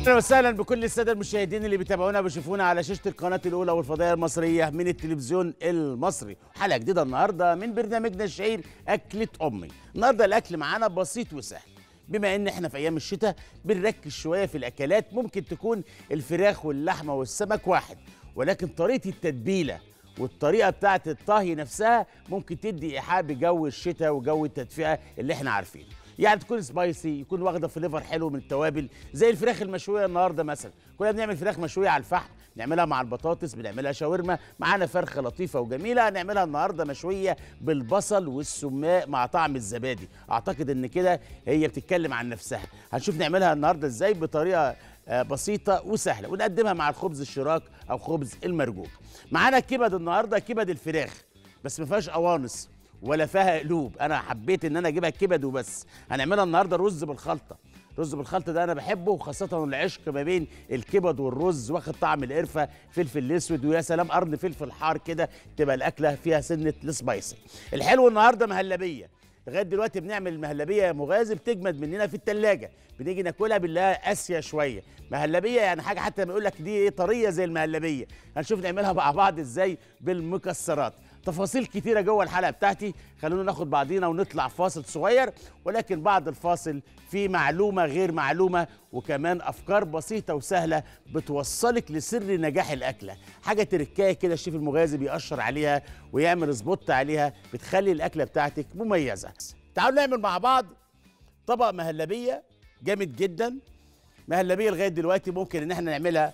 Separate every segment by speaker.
Speaker 1: اهلا وسهلا بكل الساده المشاهدين اللي بيتابعونا وبيشوفونا على شاشه القناه الاولى والفضائيه المصريه من التلفزيون المصري. حلقه جديده النهارده من برنامجنا الشهير اكله امي. النهارده الاكل معانا بسيط وسهل، بما ان احنا في ايام الشتاء بنركز شويه في الاكلات. ممكن تكون الفراخ واللحمه والسمك واحد، ولكن طريقه التتبيله والطريقه بتاعه الطهي نفسها ممكن تدي ايحاء بجو الشتاء وجو التدفئه اللي احنا عارفينه. يعني تكون سبايسي، يكون واخده فليفر حلو من التوابل، زي الفراخ المشويه النهارده مثلا. كنا بنعمل فراخ مشويه على الفحم، نعملها مع البطاطس، بنعملها شاورما، معانا فرخه لطيفه وجميله هنعملها النهارده مشويه بالبصل والسماق مع طعم الزبادي. اعتقد ان كده هي بتتكلم عن نفسها. هنشوف نعملها النهارده ازاي بطريقه بسيطه وسهله، ونقدمها مع الخبز الشراك او خبز المرجوك. معانا كبد النهارده، كبد الفراخ بس ما فيهاش قوانص ولا فيها قلوب، انا حبيت ان انا اجيبها كبد وبس. هنعملها النهارده رز بالخلطه. رز بالخلطه ده انا بحبه، وخاصه العشق ما بين الكبد والرز، واخد طعم القرفه، فلفل اسود، ويا سلام قرن فلفل حار كده، تبقى الاكله فيها سنه السبايسي. الحلو النهارده مهلبيه. لغايه دلوقتي بنعمل المهلبيه يا مغازي بتجمد مننا في الثلاجه، بنيجي ناكلها بنلاقيها قاسيه شويه. مهلبيه يعني حاجه حتى ما يقول لك دي ايه، طريه زي المهلبيه. هنشوف نعملها مع بعض ازاي بالمكسرات. تفاصيل كتيرة جوه الحلقة بتاعتي، خلونا ناخد بعضينا ونطلع فاصل صغير، ولكن بعد الفاصل في معلومة غير معلومة، وكمان أفكار بسيطة وسهلة بتوصلك لسر نجاح الأكلة. حاجة تركاية كده الشيف المغازي بيأشر عليها ويعمل سبوت عليها، بتخلي الأكلة بتاعتك مميزة. تعالوا نعمل مع بعض طبق مهلبية جامد جدا. مهلبية لغاية دلوقتي ممكن إن احنا نعملها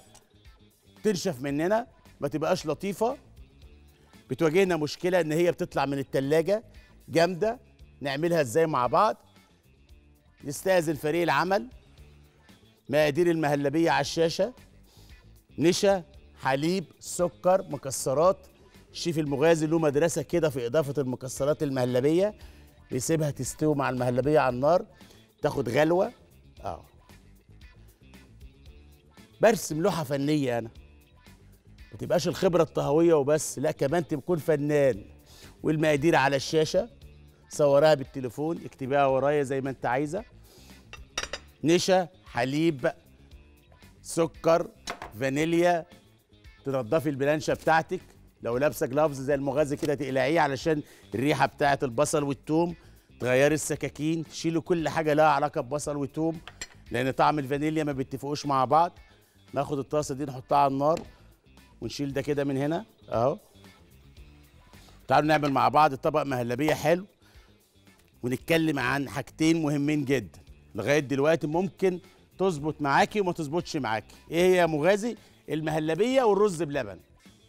Speaker 1: تنشف مننا، ما تبقاش لطيفة، بتواجهنا مشكلة ان هي بتطلع من التلاجة جامدة. نعملها ازاي مع بعض؟ نستأذن فريق العمل. مقادير المهلبية على الشاشة: نشا، حليب، سكر، مكسرات. الشيف المغازي له مدرسة كده في إضافة المكسرات المهلبية، بيسيبها تستوي مع المهلبية على النار، تاخد غلوة. برسم لوحة فنية أنا، ما تبقاش الخبرة الطهوية وبس، لا كمان تكون فنان. والمقادير على الشاشة، صورها بالتليفون، اكتبيها ورايا زي ما انت عايزة. نشا، حليب، سكر، فانيليا. تنضفي البلانشة بتاعتك، لو لابسة جلافز زي المغازي كده تقلعيه علشان الريحة بتاعت البصل والثوم. تغيري السكاكين، تشيلوا كل حاجة لها علاقة ببصل وثوم، لأن طعم الفانيليا ما بيتفقوش مع بعض. ناخد الطاسة دي نحطها على النار ونشيل ده كده من هنا اهو. تعالوا نعمل مع بعض طبق مهلبيه حلو، ونتكلم عن حاجتين مهمين جدا. لغايه دلوقتي ممكن تظبط معاكي وما تظبطش معاكي. ايه هي يا مغازي؟ المهلبيه والرز بلبن.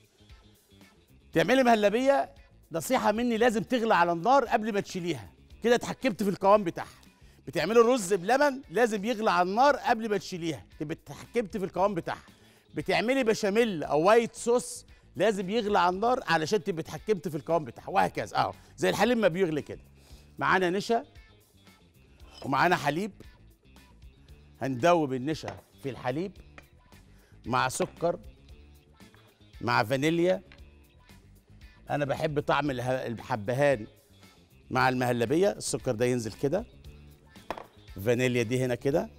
Speaker 1: تعملي مهلبيه، نصيحه مني، لازم تغلى على النار قبل ما تشيليها، كده اتحكمت في القوام بتاعها. بتعملي الرز بلبن لازم يغلى على النار قبل ما تشيليها، تبقى اتحكمت في القوام بتاعها. بتعملي بشاميل او وايت صوص لازم يغلى على النار علشان تبقى اتحكمت في القوام بتاعها، وهكذا اهو زي الحليب ما بيغلي كده. معانا نشا ومعانا حليب، هندوب النشا في الحليب مع سكر مع فانيليا. انا بحب طعم الحبهان مع المهلبيه. السكر ده ينزل كده، فانيليا دي هنا كده.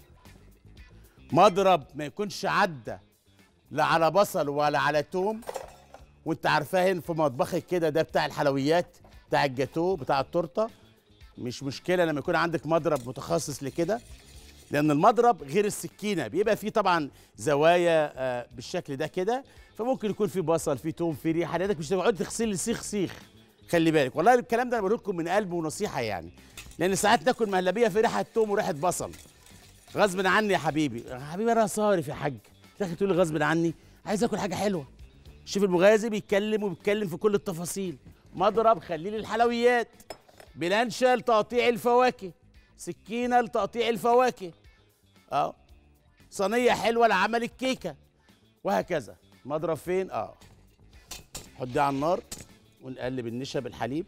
Speaker 1: مضرب ما يكونش عدى لا على بصل ولا على توم، وانت عارفاه هنا في مطبخك كده، ده بتاع الحلويات، بتاع الجاتو، بتاع التورته. مش مشكله لما يكون عندك مضرب متخصص لكده، لان المضرب غير السكينه بيبقى فيه طبعا زوايا بالشكل ده كده، فممكن يكون فيه بصل، فيه توم، فيه ريحه، حضرتك مش تقعد تغسلي سيخ سيخ. خلي بالك والله الكلام ده انا بقول لكم من قلب ونصيحه يعني، لان ساعات ناكل مهلبيه في ريحه توم وريحه بصل غصب عني. يا حبيبي يا حبيبي انا صارف يا حاج، تاخد تقول لي غصب عني، عايز اكل حاجه حلوه. الشيف المغازي بيتكلم في كل التفاصيل. مضرب خليه للحلويات، بلانشا لتقطيع الفواكه، سكينه لتقطيع الفواكه، صينيه حلوه لعمل الكيكه، وهكذا. مضرب فين؟ حط دي على النار ونقلب النشا بالحليب.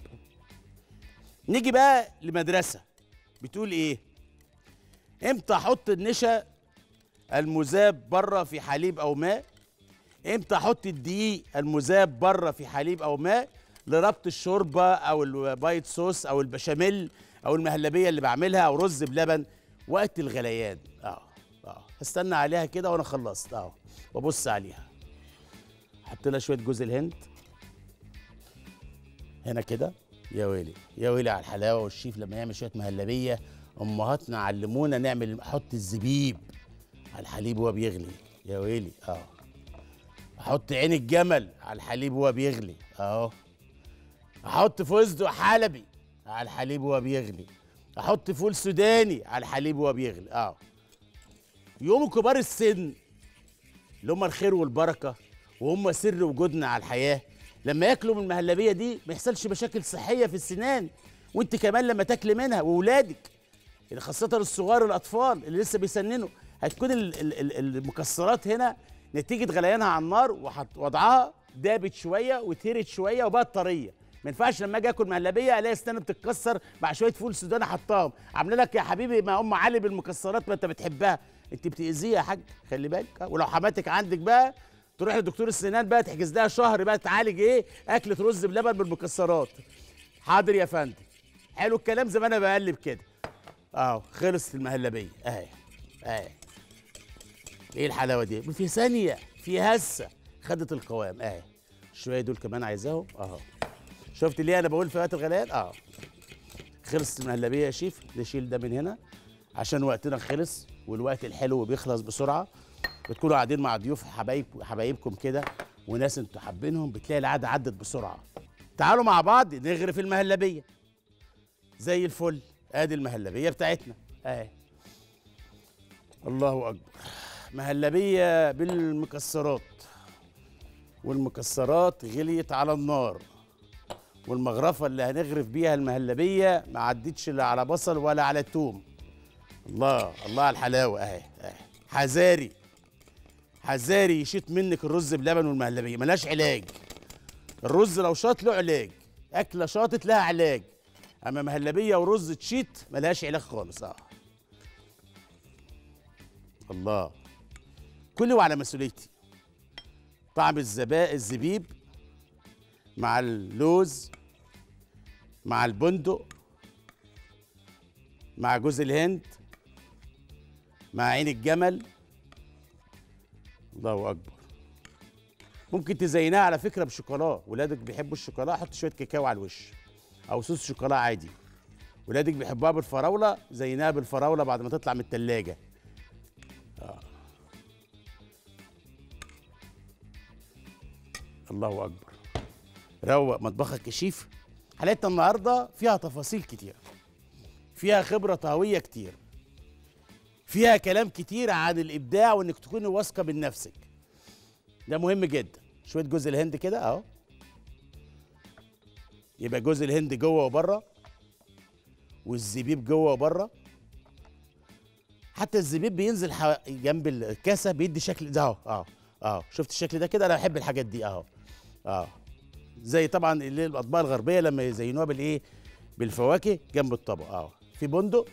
Speaker 1: نيجي بقى لمدرسه بتقول ايه؟ امتى احط النشا المذاب بره في حليب او ماء؟ امتى احط الدقيق المذاب بره في حليب او ماء لربط الشوربه او الوايت صوص او البشاميل او المهلبيه اللي بعملها او رز بلبن وقت الغليان؟ استنى عليها كده وانا خلصت اهو، وابص عليها. احط لها شويه جوز الهند هنا كده. يا ويلي يا ويلي على الحلاوه، والشيف لما يعمل شويه مهلبيه. امهاتنا علمونا نعمل، احط الزبيب على الحليب وهو بيغلي. يا ويلي احط عين الجمل على الحليب وهو بيغلي اهو. احط فستق حلبي على الحليب وهو بيغلي. احط فول سوداني على الحليب وهو بيغلي يقوموا كبار السن اللي هم الخير والبركه وهم سر وجودنا على الحياه، لما ياكلوا من المهلبيه دي ما يحصلش مشاكل صحيه في السنان. وانت كمان لما تاكلي منها واولادك، خاصه الصغار الاطفال اللي لسه بيسننوا، هتكون المكسرات هنا نتيجه غليانها على النار ووضعها دابت شويه وتهرت شويه وبقت طريه. ما ينفعش لما اجي اكل مهلبيه الاقي اسناني بتتكسر مع شويه فول سوداني حطاهم عامله لك يا حبيبي ما ام علي بالمكسرات ما انت بتحبها، انت بتاذيها يا حاج، خلي بالك. ولو حماتك عندك بقى تروح لدكتور السنان بقى تحجز لها شهر بقى تعالج اكله رز بلبن بالمكسرات. حاضر يا فندم، حلو الكلام زي ما انا بقلب كده خلصت المهلبيه اهي. ايه الحلاوه دي؟ في ثانيه، في هسه خدت القوام اهي. شويه دول كمان عايزاهم شفت ليه انا بقول في وقت الغليان خلصت المهلبيه يا شيف. نشيل ده من هنا عشان وقتنا خلص، والوقت الحلو بيخلص بسرعه. بتكونوا قاعدين مع ضيوف حبايبكم كده وناس انتوا حابينهم، بتلاقي القعده عدت بسرعه. تعالوا مع بعض نغرف المهلبيه زي الفل. ادي المهلبيه بتاعتنا اهي. الله اكبر، مهلبيه بالمكسرات، والمكسرات غليت على النار، والمغرفه اللي هنغرف بيها المهلبيه ما عدتش لا على بصل ولا على توم. الله الله على الحلاوه اهي. حذاري حذاري يشيط منك الرز بلبن والمهلبيه، ملهاش علاج. الرز لو شاط له علاج، اكله شاطت لها علاج، اما مهلبيه ورز تشيط ملهاش علاج خالص. الله، كلي وعلى مسؤوليتي. طعم الزبيب مع اللوز مع البندق مع جوز الهند مع عين الجمل. الله اكبر. ممكن تزينها على فكره بشوكولا، ولادك بيحبوا الشوكولا، حط شويه كاكاو على الوش او صوص شوكولا عادي. ولادك بيحبوها بالفراوله، زيناها بالفراوله بعد ما تطلع من التلاجة. الله اكبر. روق مطبخك يا شيف. حلقتنا النهارده فيها تفاصيل كتير، فيها خبره طهويه كتير، فيها كلام كتير عن الابداع وانك تكوني واثقه من نفسك. ده مهم جدا. شويه جوز الهند كده يبقى جوز الهند جوه وبره، والزبيب جوه وبره. حتى الزبيب بينزل جنب الكاسه بيدي شكل ده شفت الشكل ده كده؟ انا بحب الحاجات دي زي طبعا الاطباق الغربيه لما يزينوها بالفواكه جنب الطبق. في بندق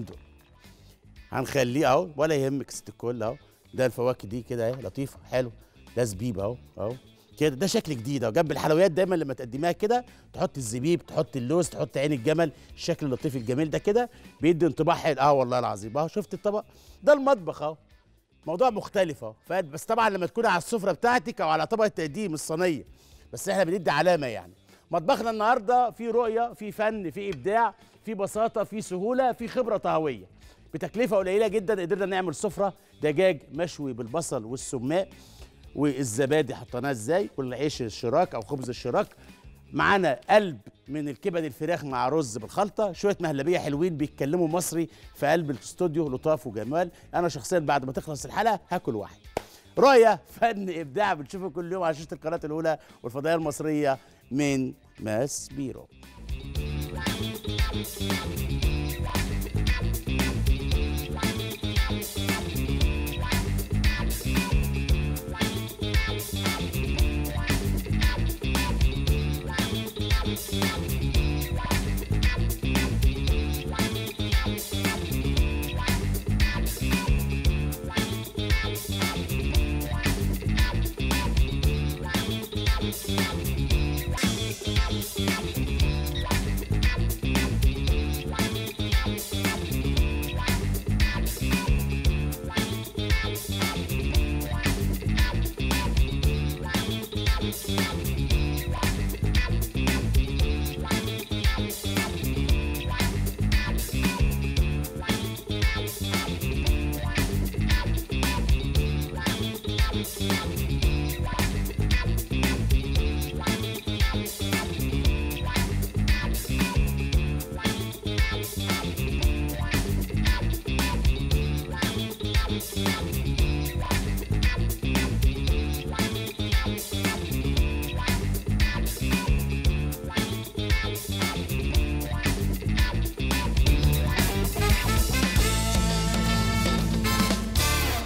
Speaker 1: هنخليه ولا يهمك ست الكل ده الفواكه دي كده لطيفه حلو. ده زبيب كده، ده شكل جديد جنب الحلويات. دايما لما تقدميها كده تحط الزبيب، تحط اللوز، تحط عين الجمل، الشكل اللطيف الجميل ده كده بيدي انطباع حلو. والله العظيم شفت الطبق ده؟ المطبخ موضوع مختلف بس طبعا لما تكون على السفره بتاعتك او على طبق التقديم الصينيه، بس احنا بندي علامه يعني. مطبخنا النهارده فيه رؤيه، فيه فن، فيه ابداع، فيه بساطه، فيه سهوله، فيه خبره طهويه. بتكلفه قليله جدا قدرنا نعمل سفره دجاج مشوي بالبصل والسماق، والزبادي حطيناها ازاي، والعيش الشراك او خبز الشراك. معانا قلب من الكبد الفراخ مع رز بالخلطه، شويه مهلبيه حلوين بيتكلموا مصري في قلب الاستوديو، لطاف وجمال. انا شخصيا بعد ما تخلص الحلقه هاكل واحد. رؤيه، فن، ابداع، بنشوفه كل يوم على شاشه القناه الاولى والفضائيه المصريه من ماس بيرو.